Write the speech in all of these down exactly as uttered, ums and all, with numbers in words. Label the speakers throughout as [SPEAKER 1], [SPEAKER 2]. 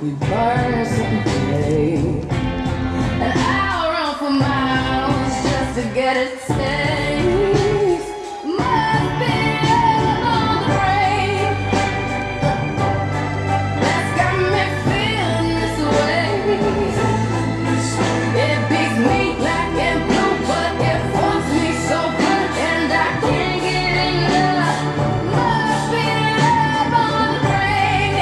[SPEAKER 1] we burn someday. And I'll run for miles just to get a taste. Must be on the rain that's got me feeling this way. It beats me black and blue, but it wants me so good, and I can't get enough. Must be love on the brain,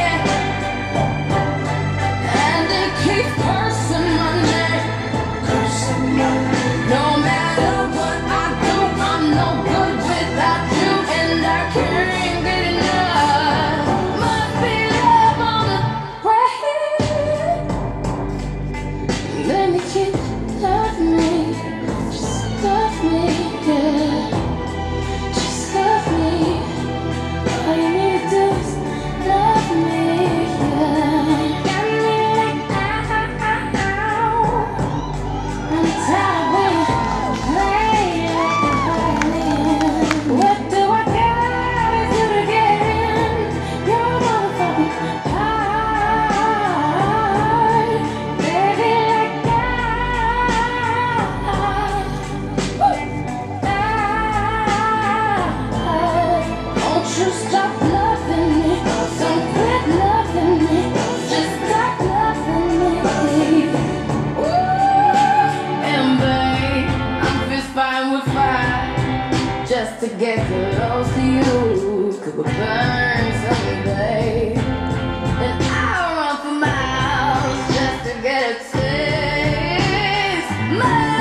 [SPEAKER 1] and it keeps cursing my name. No matter what I do, I'm no good without you, and I can't get enough. Must be love on the brain. Let me keep love me, just love me, yeah. Just love me. All you need to do is love me, yeah. Got me like ow. I'm tired of playing like a violin. What do I gotta do to get in your motherfucking heart? Baby, like I, won't you stop loving me? Don't quit loving me. Just stop loving me. Ooh, and babe, I'm fist fighting with fire just to get close to you. Could we burn someday? And I'll run for miles just to get a taste. My